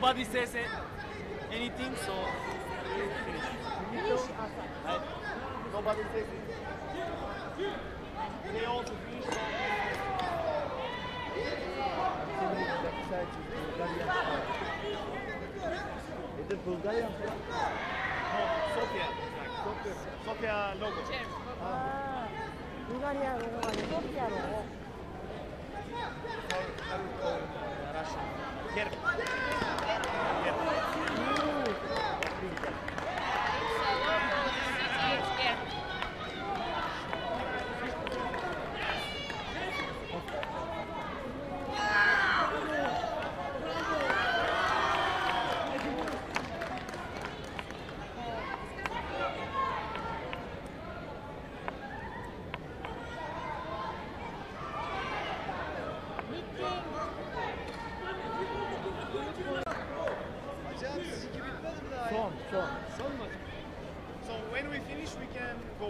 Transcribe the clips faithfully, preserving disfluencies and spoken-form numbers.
nobody says it, anything, so we finish. Finish outside. Right? Nobody says it. They also finish. Is it Bulgarian? No, Sofia. Sofia. Sofia logo. 아, 불가리아 로고가 아니라 소피아 로고. Russian. Here. Son, son. Son mu? So when we finish, we can go.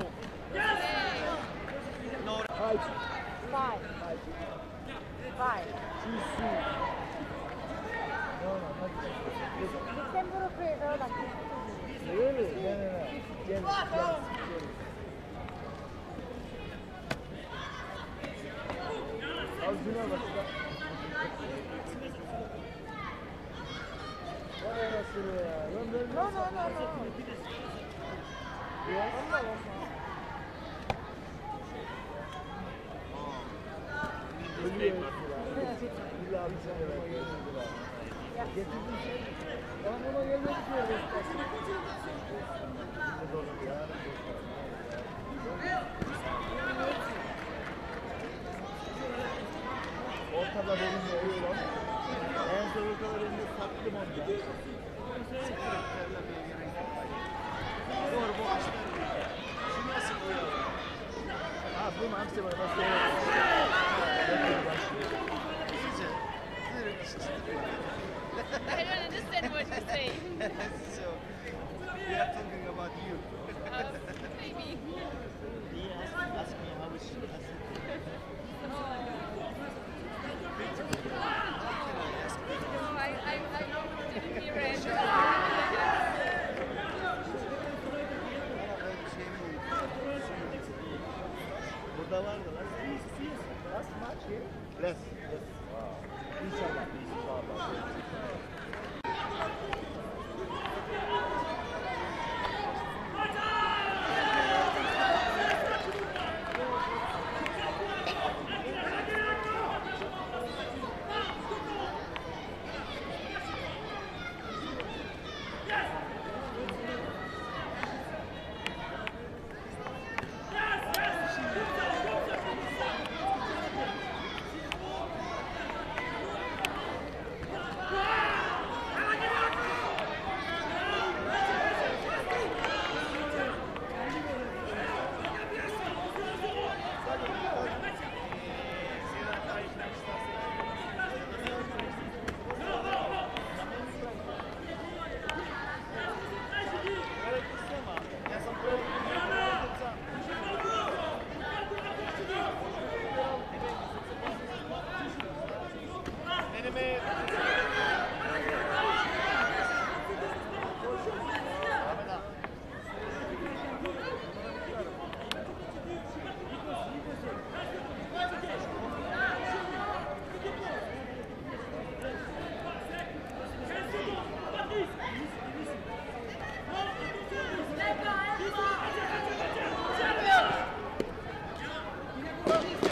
No. Five. Five. Five. Five. Too soon. No, no, not this. 룩셈부르크에서 나 Really? No, no, no. James, James, James. Avcuna bak ya. Vay anasını ya. Lan böyle No, no, no, no. Ya. 엄마, 엄마. Ölüyor mesela. İlla bir sene ver. Getirdim şey. Aklıma gelmedi ki öyle. Ortada benim de öyle. En son kadar önünde sattım onu. Doğru bu açlar. Şu nasıl oluyor? Ha bu mu? Hepsi var. Başka yok. İyice. I don't understand what you're saying. So we are talking about you. Uh, maybe. He asked, asked me how is she? No, I, I, I didn't hear it. Burada var da lan. Last match here? Yes. Yes. Wow. İnşallah. İnşallah. Let's go!